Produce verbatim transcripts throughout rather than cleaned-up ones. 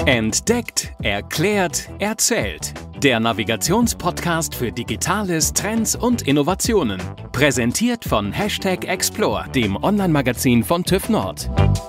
Entdeckt, erklärt, erzählt. Der Navigationspodcast für Digitales, Trends und Innovationen. Präsentiert von Hashtag Explore, dem Online-Magazin von TÜV Nord.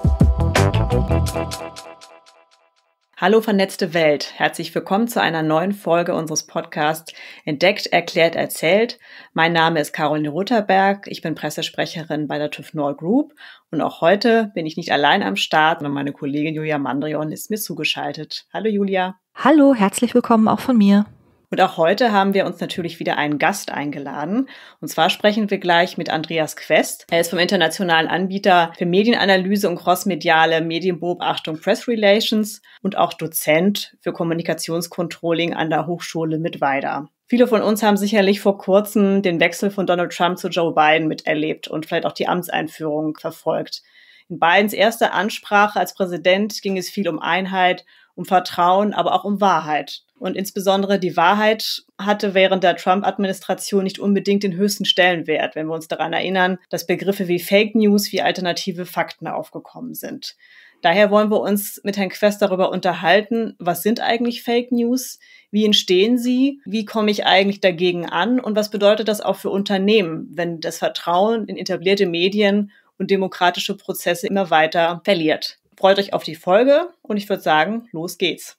Hallo vernetzte Welt, herzlich willkommen zu einer neuen Folge unseres Podcasts Entdeckt, erklärt, erzählt. Mein Name ist Caroline Rutherberg, ich bin Pressesprecherin bei der TÜV Nord Group und auch heute bin ich nicht allein am Start, sondern meine Kollegin Julia Mandrion ist mir zugeschaltet. Hallo Julia. Hallo, herzlich willkommen auch von mir. Und auch heute haben wir uns natürlich wieder einen Gast eingeladen. Und zwar sprechen wir gleich mit Andreas Quest. Er ist vom internationalen Anbieter für Medienanalyse und crossmediale Medienbeobachtung Press Relations und auch Dozent für Kommunikationscontrolling an der Hochschule Mittweida. Viele von uns haben sicherlich vor kurzem den Wechsel von Donald Trump zu Joe Biden miterlebt und vielleicht auch die Amtseinführung verfolgt. In Bidens erster Ansprache als Präsident ging es viel um Einheit, um Vertrauen, aber auch um Wahrheit. Und insbesondere die Wahrheit hatte während der Trump-Administration nicht unbedingt den höchsten Stellenwert, wenn wir uns daran erinnern, dass Begriffe wie Fake News, wie alternative Fakten aufgekommen sind. Daher wollen wir uns mit Herrn Quest darüber unterhalten, was sind eigentlich Fake News, wie entstehen sie, wie komme ich eigentlich dagegen an und was bedeutet das auch für Unternehmen, wenn das Vertrauen in etablierte Medien und demokratische Prozesse immer weiter verliert. Freut euch auf die Folge und ich würde sagen, los geht's.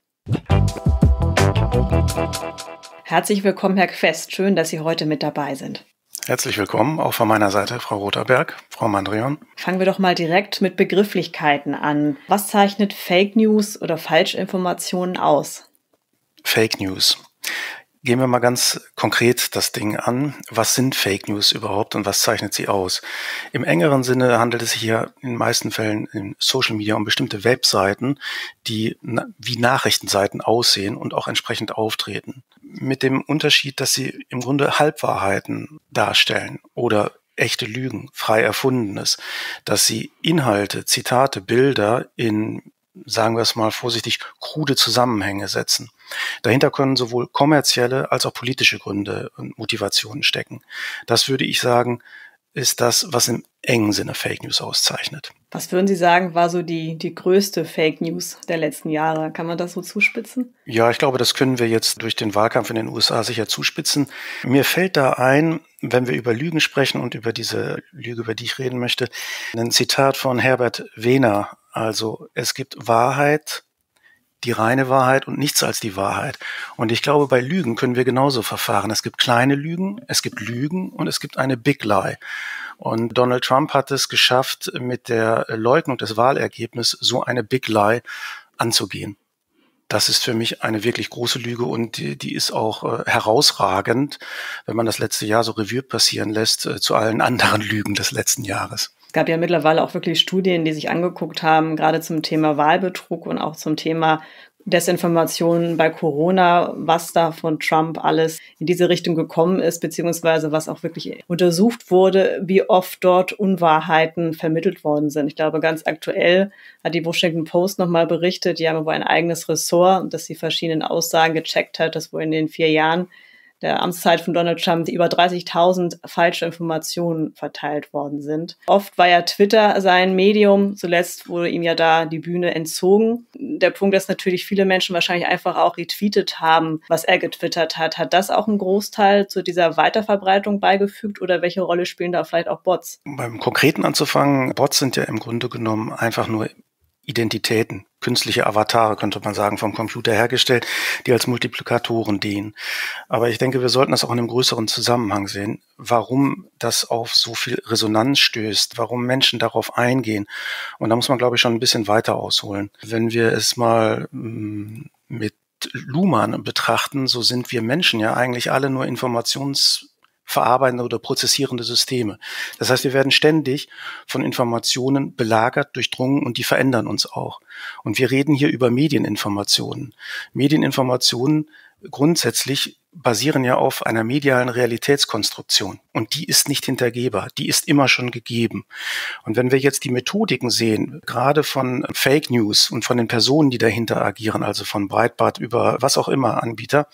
Herzlich willkommen, Herr Quest. Schön, dass Sie heute mit dabei sind. Herzlich willkommen, auch von meiner Seite, Frau Rotherberg, Frau Mandrion. Fangen wir doch mal direkt mit Begrifflichkeiten an. Was zeichnet Fake News oder Falschinformationen aus? Fake News. Gehen wir mal ganz konkret das Ding an. Was sind Fake News überhaupt und was zeichnet sie aus? Im engeren Sinne handelt es sich hier in den meisten Fällen in Social Media um bestimmte Webseiten, die wie Nachrichtenseiten aussehen und auch entsprechend auftreten. Mit dem Unterschied, dass sie im Grunde Halbwahrheiten darstellen oder echte Lügen, frei Erfundenes, dass sie Inhalte, Zitate, Bilder in, sagen wir es mal vorsichtig, krude Zusammenhänge setzen. Dahinter können sowohl kommerzielle als auch politische Gründe und Motivationen stecken. Das würde ich sagen, ist das, was im engen Sinne Fake News auszeichnet. Was würden Sie sagen, war so die, die größte Fake News der letzten Jahre? Kann man das so zuspitzen? Ja, ich glaube, das können wir jetzt durch den Wahlkampf in den U S A sicher zuspitzen. Mir fällt da ein, wenn wir über Lügen sprechen und über diese Lüge, über die ich reden möchte, ein Zitat von Herbert Wehner. Also es gibt Wahrheit, die reine Wahrheit und nichts als die Wahrheit. Und ich glaube, bei Lügen können wir genauso verfahren. Es gibt kleine Lügen, es gibt Lügen und es gibt eine Big Lie. Und Donald Trump hat es geschafft, mit der Leugnung des Wahlergebnisses so eine Big Lie anzugehen. Das ist für mich eine wirklich große Lüge und die, die ist auch äh, herausragend, wenn man das letzte Jahr so Revue passieren lässt, äh, zu allen anderen Lügen des letzten Jahres. Es gab ja mittlerweile auch wirklich Studien, die sich angeguckt haben, gerade zum Thema Wahlbetrug und auch zum Thema Desinformation bei Corona, was da von Trump alles in diese Richtung gekommen ist, beziehungsweise was auch wirklich untersucht wurde, wie oft dort Unwahrheiten vermittelt worden sind. Ich glaube, ganz aktuell hat die Washington Post nochmal berichtet, die haben wohl ein eigenes Ressort, das die verschiedenen Aussagen gecheckt hat, dass wohl in den vier Jahren der Amtszeit von Donald Trump über dreißigtausend falsche Informationen verteilt worden sind. Oft war ja Twitter sein Medium, zuletzt wurde ihm ja da die Bühne entzogen. Der Punkt, dass natürlich viele Menschen wahrscheinlich einfach auch retweetet haben, was er getwittert hat. Hat das auch einen Großteil zu dieser Weiterverbreitung beigefügt oder welche Rolle spielen da vielleicht auch Bots? Um beim Konkreten anzufangen, Bots sind ja im Grunde genommen einfach nur Identitäten, künstliche Avatare, könnte man sagen, vom Computer hergestellt, die als Multiplikatoren dienen. Aber ich denke, wir sollten das auch in einem größeren Zusammenhang sehen, warum das auf so viel Resonanz stößt, warum Menschen darauf eingehen. Und da muss man, glaube ich, schon ein bisschen weiter ausholen. Wenn wir es mal mh, mit Luhmann betrachten, so sind wir Menschen ja eigentlich alle nur Informations verarbeitende oder prozessierende Systeme. Das heißt, wir werden ständig von Informationen belagert, durchdrungen und die verändern uns auch. Und wir reden hier über Medieninformationen. Medieninformationen grundsätzlich basieren ja auf einer medialen Realitätskonstruktion. Und die ist nicht hintergehbar, die ist immer schon gegeben. Und wenn wir jetzt die Methodiken sehen, gerade von Fake News und von den Personen, die dahinter agieren, also von Breitbart über was auch immer Anbieter,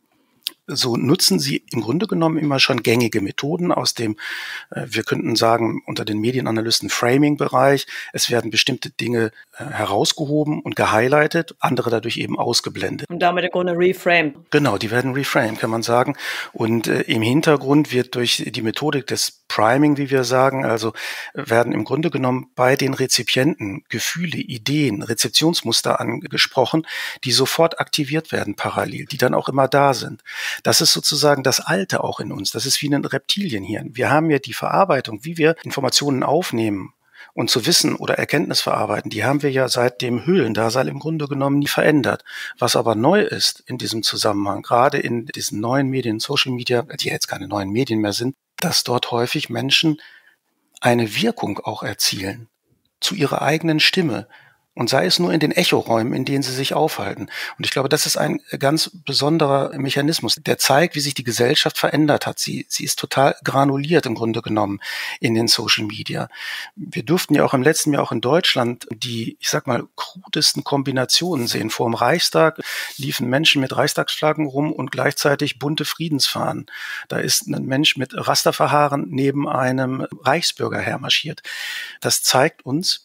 so nutzen sie im Grunde genommen immer schon gängige Methoden aus dem, äh, wir könnten sagen, unter den Medienanalysten Framing-Bereich. Es werden bestimmte Dinge herausgehoben und gehighlightet, andere dadurch eben ausgeblendet. Und damit im Grunde reframed. Genau, die werden reframed, kann man sagen. Und äh, im Hintergrund wird durch die Methodik des Priming, wie wir sagen, also werden im Grunde genommen bei den Rezipienten Gefühle, Ideen, Rezeptionsmuster angesprochen, die sofort aktiviert werden parallel, die dann auch immer da sind. Das ist sozusagen das Alte auch in uns. Das ist wie ein Reptilienhirn. Wir haben ja die Verarbeitung, wie wir Informationen aufnehmen und zu Wissen oder Erkenntnis verarbeiten, die haben wir ja seit dem Höhlendasein im Grunde genommen nie verändert. Was aber neu ist in diesem Zusammenhang, gerade in diesen neuen Medien, Social Media, die ja jetzt keine neuen Medien mehr sind, dass dort häufig Menschen eine Wirkung auch erzielen zu ihrer eigenen Stimme. Und sei es nur in den Echoräumen, in denen sie sich aufhalten. Und ich glaube, das ist ein ganz besonderer Mechanismus, der zeigt, wie sich die Gesellschaft verändert hat. Sie, sie ist total granuliert im Grunde genommen in den Social Media. Wir durften ja auch im letzten Jahr auch in Deutschland die, ich sag mal, krudesten Kombinationen sehen. Vor dem Reichstag liefen Menschen mit Reichstagsflaggen rum und gleichzeitig bunte Friedensfahnen. Da ist ein Mensch mit Rasterverhaaren neben einem Reichsbürger hermarschiert. Das zeigt uns,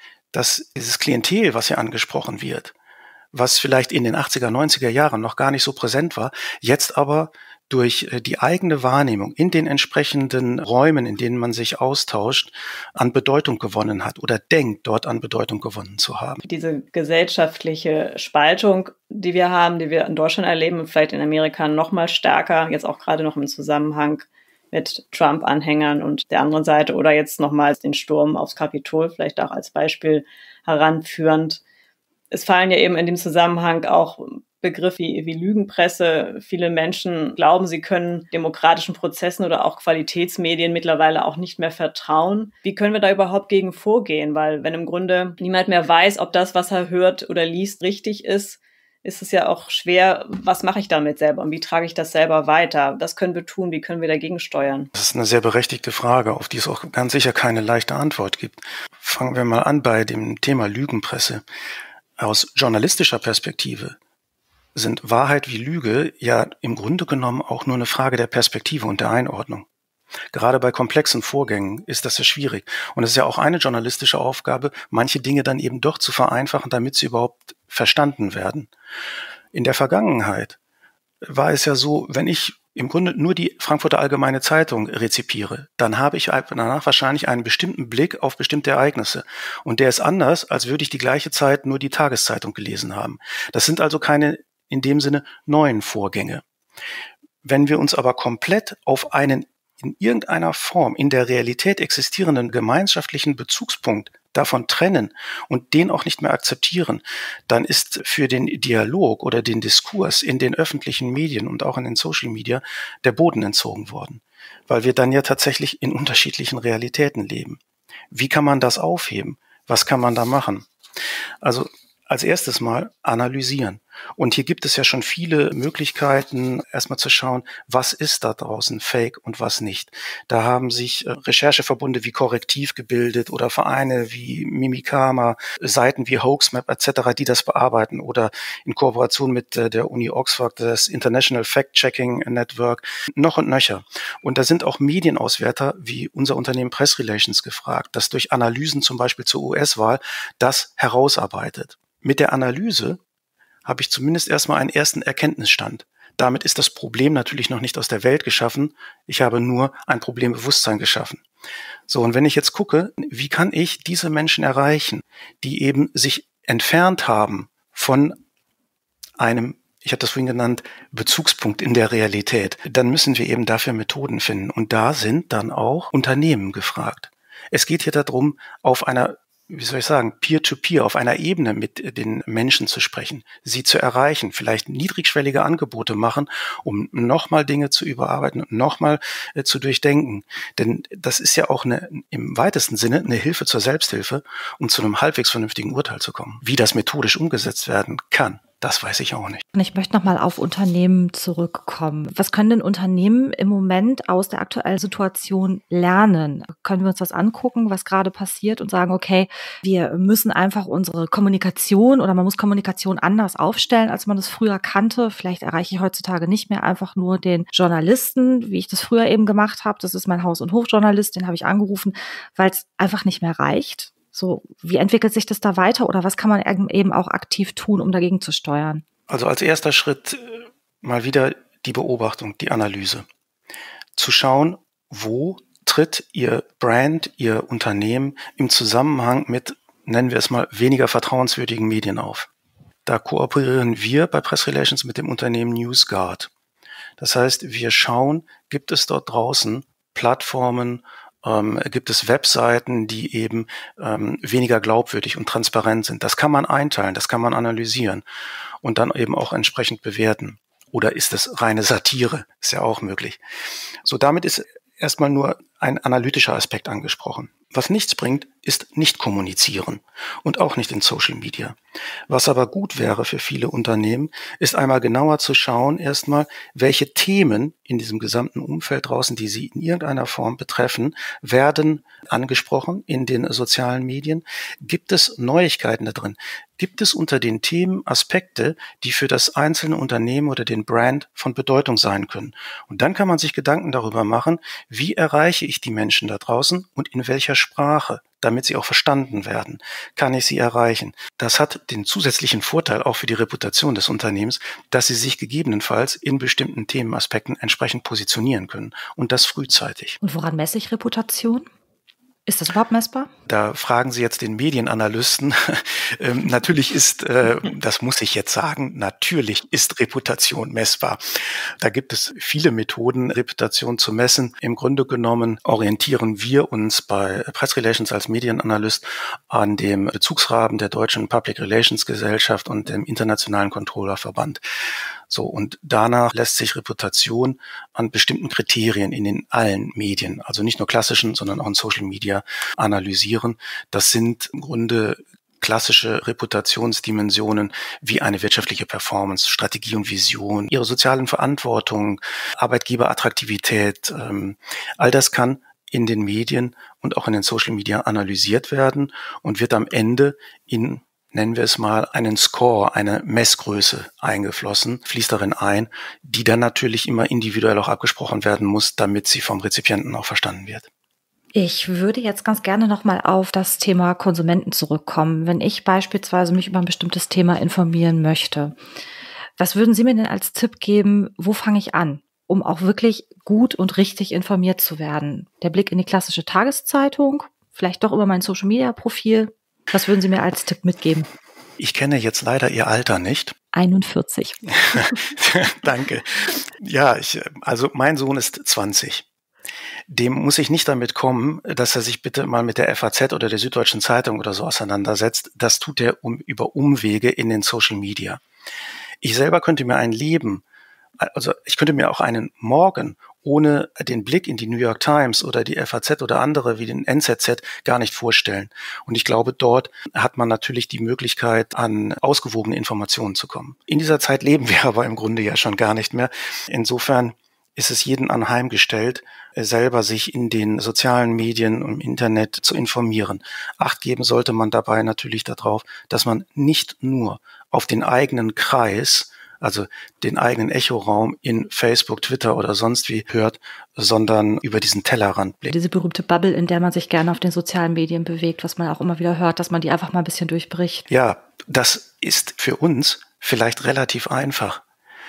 dass dieses Klientel, was hier angesprochen wird, was vielleicht in den achtziger, neunziger Jahren noch gar nicht so präsent war, jetzt aber durch die eigene Wahrnehmung in den entsprechenden Räumen, in denen man sich austauscht, an Bedeutung gewonnen hat oder denkt, dort an Bedeutung gewonnen zu haben. Diese gesellschaftliche Spaltung, die wir haben, die wir in Deutschland erleben und vielleicht in Amerika noch mal stärker, jetzt auch gerade noch im Zusammenhang mit Trump-Anhängern und der anderen Seite oder jetzt nochmals den Sturm aufs Kapitol, vielleicht auch als Beispiel heranführend. Es fallen ja eben in dem Zusammenhang auch Begriffe wie, wie Lügenpresse. Viele Menschen glauben, sie können demokratischen Prozessen oder auch Qualitätsmedien mittlerweile auch nicht mehr vertrauen. Wie können wir da überhaupt gegen vorgehen? Weil wenn im Grunde niemand mehr weiß, ob das, was er hört oder liest, richtig ist, ist es ja auch schwer, was mache ich damit selber und wie trage ich das selber weiter? Was können wir tun? Wie können wir dagegen steuern? Das ist eine sehr berechtigte Frage, auf die es auch ganz sicher keine leichte Antwort gibt. Fangen wir mal an bei dem Thema Lügenpresse. Aus journalistischer Perspektive sind Wahrheit wie Lüge ja im Grunde genommen auch nur eine Frage der Perspektive und der Einordnung. Gerade bei komplexen Vorgängen ist das ja schwierig. Und es ist ja auch eine journalistische Aufgabe, manche Dinge dann eben doch zu vereinfachen, damit sie überhaupt verstanden werden. In der Vergangenheit war es ja so, wenn ich im Grunde nur die Frankfurter Allgemeine Zeitung rezipiere, dann habe ich danach wahrscheinlich einen bestimmten Blick auf bestimmte Ereignisse. Und der ist anders, als würde ich die gleiche Zeit nur die Tageszeitung gelesen haben. Das sind also keine in dem Sinne neuen Vorgänge. Wenn wir uns aber komplett auf einen in irgendeiner Form in der Realität existierenden gemeinschaftlichen Bezugspunkt davon trennen und den auch nicht mehr akzeptieren, dann ist für den Dialog oder den Diskurs in den öffentlichen Medien und auch in den Social Media der Boden entzogen worden, weil wir dann ja tatsächlich in unterschiedlichen Realitäten leben. Wie kann man das aufheben? Was kann man da machen? Also als erstes mal analysieren. Und hier gibt es ja schon viele Möglichkeiten, erstmal zu schauen, was ist da draußen Fake und was nicht. Da haben sich Rechercheverbunde wie Korrektiv gebildet oder Vereine wie Mimikama, Seiten wie Hoaxmap et cetera, die das bearbeiten oder in Kooperation mit der Uni Oxford, das International Fact-Checking Network, noch und nöcher. Und da sind auch Medienauswerter wie unser Unternehmen Press Relations gefragt, das durch Analysen zum Beispiel zur U S-Wahl das herausarbeitet. Mit der Analyse habe ich zumindest erstmal einen ersten Erkenntnisstand. Damit ist das Problem natürlich noch nicht aus der Welt geschaffen. Ich habe nur ein Problembewusstsein geschaffen. So, und wenn ich jetzt gucke, wie kann ich diese Menschen erreichen, die eben sich entfernt haben von einem, ich habe das vorhin genannt, Bezugspunkt in der Realität, dann müssen wir eben dafür Methoden finden. Und da sind dann auch Unternehmen gefragt. Es geht hier darum, auf einer wie soll ich sagen, Peer-to-Peer, auf einer Ebene mit den Menschen zu sprechen, sie zu erreichen, vielleicht niedrigschwellige Angebote machen, um nochmal Dinge zu überarbeiten und nochmal äh, zu durchdenken. Denn das ist ja auch eine, im weitesten Sinne eine Hilfe zur Selbsthilfe, um zu einem halbwegs vernünftigen Urteil zu kommen. Wie das methodisch umgesetzt werden kann, das weiß ich auch nicht. Ich möchte nochmal auf Unternehmen zurückkommen. Was können denn Unternehmen im Moment aus der aktuellen Situation lernen? Können wir uns das angucken, was gerade passiert und sagen, okay, wir müssen einfach unsere Kommunikation oder man muss Kommunikation anders aufstellen, als man das früher kannte. Vielleicht erreiche ich heutzutage nicht mehr einfach nur den Journalisten, wie ich das früher eben gemacht habe. Das ist mein Haus- und Hofjournalist, den habe ich angerufen, weil es einfach nicht mehr reicht. So, wie entwickelt sich das da weiter oder was kann man eben auch aktiv tun, um dagegen zu steuern? Also als erster Schritt mal wieder die Beobachtung, die Analyse. Zu schauen, wo tritt Ihr Brand, Ihr Unternehmen im Zusammenhang mit, nennen wir es mal, weniger vertrauenswürdigen Medien auf. Da kooperieren wir bei Press Relations mit dem Unternehmen NewsGuard. Das heißt, wir schauen, gibt es dort draußen Plattformen, ähm, gibt es Webseiten, die eben ähm, weniger glaubwürdig und transparent sind. Das kann man einteilen, das kann man analysieren und dann eben auch entsprechend bewerten. Oder ist es reine Satire? Ist ja auch möglich. So, damit ist erstmal nur ein analytischer Aspekt angesprochen. Was nichts bringt, ist nicht kommunizieren und auch nicht in Social Media. Was aber gut wäre für viele Unternehmen, ist einmal genauer zu schauen, erstmal, welche Themen in diesem gesamten Umfeld draußen, die sie in irgendeiner Form betreffen, werden angesprochen in den sozialen Medien. Gibt es Neuigkeiten da drin? Gibt es unter den Themen Aspekte, die für das einzelne Unternehmen oder den Brand von Bedeutung sein können? Und dann kann man sich Gedanken darüber machen, wie erreiche ich die Menschen da draußen und in welcher Sprache, damit sie auch verstanden werden, kann ich sie erreichen. Das hat den zusätzlichen Vorteil auch für die Reputation des Unternehmens, dass sie sich gegebenenfalls in bestimmten Themenaspekten entsprechend positionieren können und das frühzeitig. Und woran messe ich Reputation? Ist das überhaupt messbar? Da fragen Sie jetzt den Medienanalysten. ähm, natürlich ist, äh, das muss ich jetzt sagen, natürlich ist Reputation messbar. Da gibt es viele Methoden, Reputation zu messen. Im Grunde genommen orientieren wir uns bei Press Relations als Medienanalyst an dem Bezugsrahmen der Deutschen Public Relations Gesellschaft und dem Internationalen Controllerverband. So, und danach lässt sich Reputation an bestimmten Kriterien in den allen Medien, also nicht nur klassischen, sondern auch in Social Media, analysieren. Das sind im Grunde klassische Reputationsdimensionen wie eine wirtschaftliche Performance, Strategie und Vision, ihre sozialen Verantwortung, Arbeitgeberattraktivität. Ähm, all das kann in den Medien und auch in den Social Media analysiert werden und wird am Ende in, nennen wir es mal, einen Score, eine Messgröße eingeflossen, fließt darin ein, die dann natürlich immer individuell auch abgesprochen werden muss, damit sie vom Rezipienten auch verstanden wird. Ich würde jetzt ganz gerne nochmal auf das Thema Konsumenten zurückkommen. Wenn ich beispielsweise mich über ein bestimmtes Thema informieren möchte, was würden Sie mir denn als Tipp geben, wo fange ich an, um auch wirklich gut und richtig informiert zu werden? Der Blick in die klassische Tageszeitung, vielleicht doch über mein Social-Media-Profil. Was würden Sie mir als Tipp mitgeben? Ich kenne jetzt leider Ihr Alter nicht. einundvierzig. Danke. Ja, ich, also mein Sohn ist zwanzig. Dem muss ich nicht damit kommen, dass er sich bitte mal mit der F A Z oder der Süddeutschen Zeitung oder so auseinandersetzt. Das tut er um, über Umwege in den Social Media. Ich selber könnte mir ein Leben, also ich könnte mir auch einen Morgen ohne den Blick in die New York Times oder die F A Z oder andere wie den N Z Z gar nicht vorstellen. Und ich glaube, dort hat man natürlich die Möglichkeit, an ausgewogene Informationen zu kommen. In dieser Zeit leben wir aber im Grunde ja schon gar nicht mehr. Insofern ist es jedem anheimgestellt, selber sich in den sozialen Medien und im Internet zu informieren. Acht geben sollte man dabei natürlich darauf, dass man nicht nur auf den eigenen Kreis, also den eigenen Echoraum in Facebook, Twitter oder sonst wie hört, sondern über diesen Tellerrand blickt. Diese berühmte Bubble, in der man sich gerne auf den sozialen Medien bewegt, was man auch immer wieder hört, dass man die einfach mal ein bisschen durchbricht. Ja, das ist für uns vielleicht relativ einfach.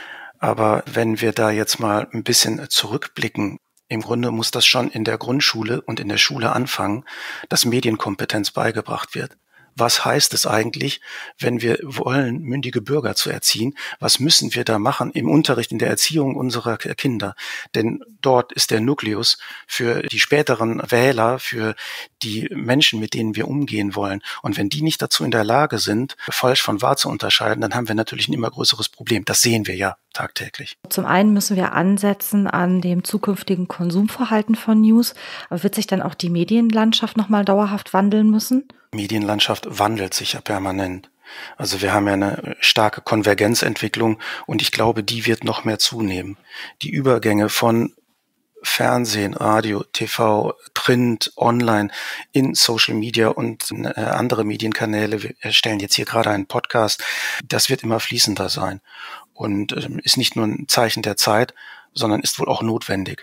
Aber wenn wir da jetzt mal ein bisschen zurückblicken, im Grunde muss das schon in der Grundschule und in der Schule anfangen, dass Medienkompetenz beigebracht wird. Was heißt es eigentlich, wenn wir wollen, mündige Bürger zu erziehen? Was müssen wir da machen im Unterricht, in der Erziehung unserer Kinder? Denn dort ist der Nukleus für die späteren Wähler, für die Menschen, mit denen wir umgehen wollen. Und wenn die nicht dazu in der Lage sind, falsch von wahr zu unterscheiden, dann haben wir natürlich ein immer größeres Problem. Das sehen wir ja tagtäglich. Zum einen müssen wir ansetzen an dem zukünftigen Konsumverhalten von News. Aber wird sich dann auch die Medienlandschaft nochmal dauerhaft wandeln müssen? Medienlandschaft wandelt sich ja permanent. Also wir haben ja eine starke Konvergenzentwicklung und ich glaube, die wird noch mehr zunehmen. Die Übergänge von Fernsehen, Radio, T V, Print, Online in Social Media und äh, andere Medienkanäle, wir erstellen jetzt hier gerade einen Podcast, das wird immer fließender sein und äh, ist nicht nur ein Zeichen der Zeit, sondern ist wohl auch notwendig.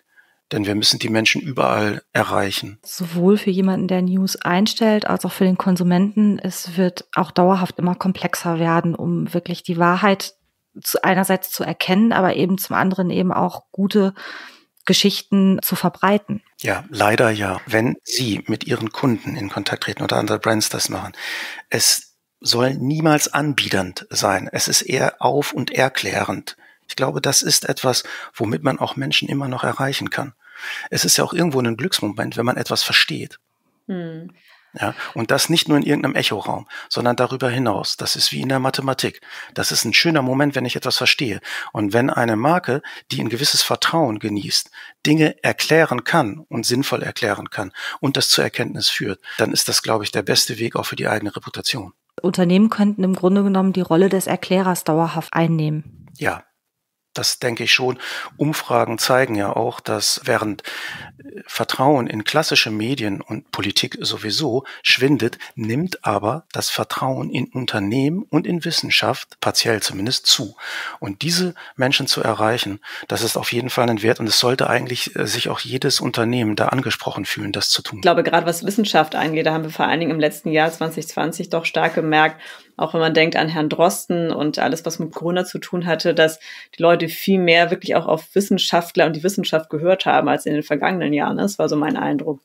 Denn wir müssen die Menschen überall erreichen. Sowohl für jemanden, der News einstellt, als auch für den Konsumenten. Es wird auch dauerhaft immer komplexer werden, um wirklich die Wahrheit zu, einerseits zu erkennen, aber eben zum anderen eben auch gute Geschichten zu verbreiten. Ja, leider ja. Wenn Sie mit Ihren Kunden in Kontakt treten oder andere Brands das machen, es soll niemals anbiedernd sein. Es ist eher auf- und erklärend. Ich glaube, das ist etwas, womit man auch Menschen immer noch erreichen kann. Es ist ja auch irgendwo ein Glücksmoment, wenn man etwas versteht. Hm. Ja, und das nicht nur in irgendeinem Echoraum, sondern darüber hinaus. Das ist wie in der Mathematik. Das ist ein schöner Moment, wenn ich etwas verstehe. Und wenn eine Marke, die ein gewisses Vertrauen genießt, Dinge erklären kann und sinnvoll erklären kann und das zur Erkenntnis führt, dann ist das, glaube ich, der beste Weg auch für die eigene Reputation. Unternehmen könnten im Grunde genommen die Rolle des Erklärers dauerhaft einnehmen. Ja. Das denke ich schon. Umfragen zeigen ja auch, dass während Vertrauen in klassische Medien und Politik sowieso schwindet, nimmt aber das Vertrauen in Unternehmen und in Wissenschaft partiell zumindest zu. Und diese Menschen zu erreichen, das ist auf jeden Fall ein Wert und es sollte eigentlich sich auch jedes Unternehmen da angesprochen fühlen, das zu tun. Ich glaube, gerade was Wissenschaft angeht, da haben wir vor allen Dingen im letzten Jahr zwanzig zwanzig doch stark gemerkt, auch wenn man denkt an Herrn Drosten und alles, was mit Corona zu tun hatte, dass die Leute viel mehr wirklich auch auf Wissenschaftler und die Wissenschaft gehört haben als in den vergangenen Jahren. Das war so mein Eindruck.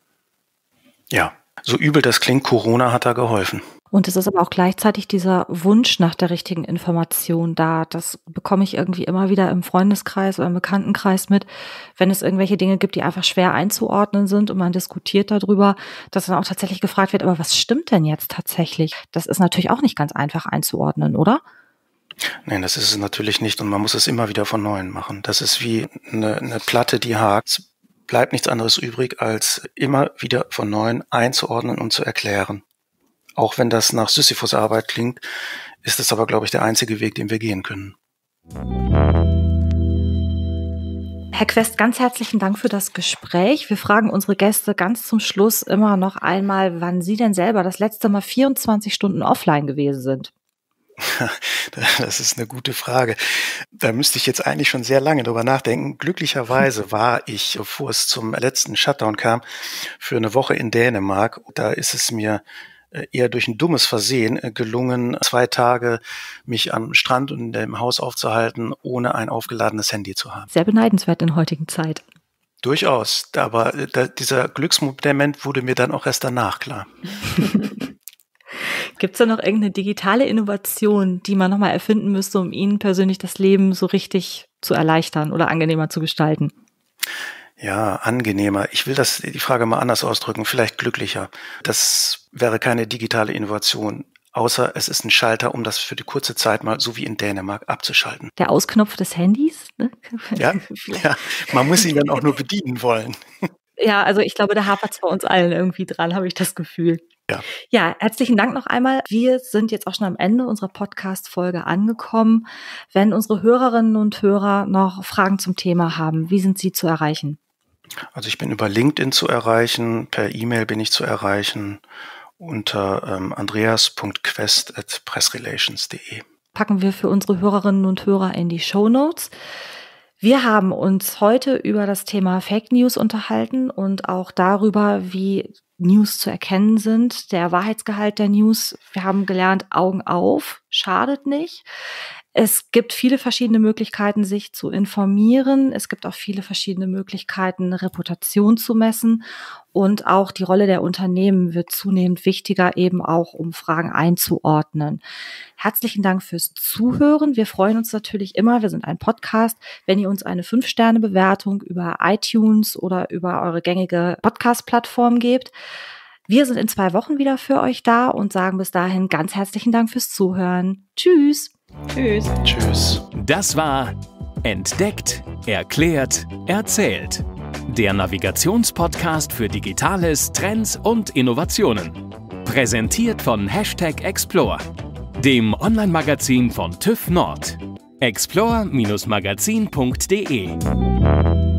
Ja, so übel das klingt, Corona hat da geholfen. Und es ist aber auch gleichzeitig dieser Wunsch nach der richtigen Information da. Das bekomme ich irgendwie immer wieder im Freundeskreis oder im Bekanntenkreis mit, wenn es irgendwelche Dinge gibt, die einfach schwer einzuordnen sind und man diskutiert darüber, dass dann auch tatsächlich gefragt wird, aber was stimmt denn jetzt tatsächlich? Das ist natürlich auch nicht ganz einfach einzuordnen, oder? Nein, das ist es natürlich nicht und man muss es immer wieder von Neuem machen. Das ist wie eine, eine Platte, die hakt. Es bleibt nichts anderes übrig, als immer wieder von Neuem einzuordnen und zu erklären. Auch wenn das nach Sisyphus-Arbeit klingt, ist es aber, glaube ich, der einzige Weg, den wir gehen können. Herr Quest, ganz herzlichen Dank für das Gespräch. Wir fragen unsere Gäste ganz zum Schluss immer noch einmal, wann Sie denn selber das letzte Mal vierundzwanzig Stunden offline gewesen sind. Das ist eine gute Frage. Da müsste ich jetzt eigentlich schon sehr lange drüber nachdenken. Glücklicherweise war ich, bevor es zum letzten Shutdown kam, für eine Woche in Dänemark. Da ist es mir eher durch ein dummes Versehen gelungen, zwei Tage mich am Strand und im Haus aufzuhalten, ohne ein aufgeladenes Handy zu haben. Sehr beneidenswert in heutigen Zeit. Durchaus, aber da, dieser Glücksmoment wurde mir dann auch erst danach klar. Gibt es da noch irgendeine digitale Innovation, die man nochmal erfinden müsste, um Ihnen persönlich das Leben so richtig zu erleichtern oder angenehmer zu gestalten? Ja, angenehmer. Ich will das, die Frage mal anders ausdrücken, vielleicht glücklicher. Das wäre keine digitale Innovation, außer es ist ein Schalter, um das für die kurze Zeit mal, so wie in Dänemark, abzuschalten. Der Ausknopf des Handys? Ne? Ja, ja, man muss ihn dann auch nur bedienen wollen. Ja, also ich glaube, da hapert es bei uns allen irgendwie dran, habe ich das Gefühl. Ja. Ja, herzlichen Dank noch einmal. Wir sind jetzt auch schon am Ende unserer Podcast-Folge angekommen. Wenn unsere Hörerinnen und Hörer noch Fragen zum Thema haben, wie sind sie zu erreichen? Also ich bin über LinkedIn zu erreichen, per E-Mail bin ich zu erreichen unter ähm, andreas punkt quest at pressrelations punkt de. Packen wir für unsere Hörerinnen und Hörer in die Shownotes. Wir haben uns heute über das Thema Fake News unterhalten und auch darüber, wie News zu erkennen sind, der Wahrheitsgehalt der News. Wir haben gelernt, Augen auf, schadet nicht. Es gibt viele verschiedene Möglichkeiten, sich zu informieren. Es gibt auch viele verschiedene Möglichkeiten, Reputation zu messen. Und auch die Rolle der Unternehmen wird zunehmend wichtiger, eben auch um Fragen einzuordnen. Herzlichen Dank fürs Zuhören. Wir freuen uns natürlich immer, wir sind ein Podcast, wenn ihr uns eine fünf Sterne Bewertung über iTunes oder über eure gängige Podcast-Plattform gebt. Wir sind in zwei Wochen wieder für euch da und sagen bis dahin ganz herzlichen Dank fürs Zuhören. Tschüss. Tschüss. Tschüss. Das war Entdeckt, Erklärt, Erzählt. Der Navigationspodcast für Digitales, Trends und Innovationen. Präsentiert von Hashtag Explore, dem Online-Magazin von TÜV Nord. explore Bindestrich magazin punkt de